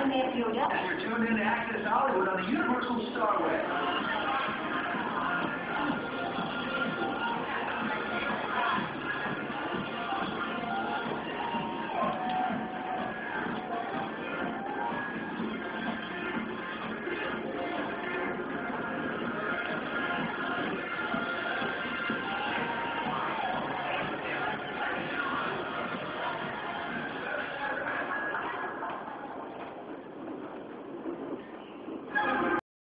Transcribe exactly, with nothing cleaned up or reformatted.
I'm Nancy O'Dell. And you're tuned in to Access Hollywood on the Universal Starway.